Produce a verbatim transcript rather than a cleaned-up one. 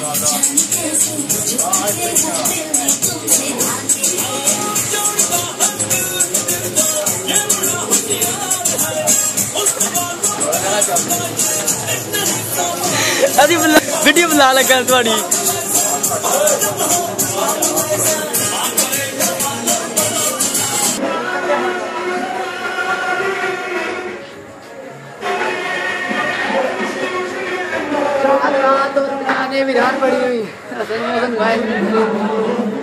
अभी वीडियो बना लगा थोड़ी विरान पड़ी हुई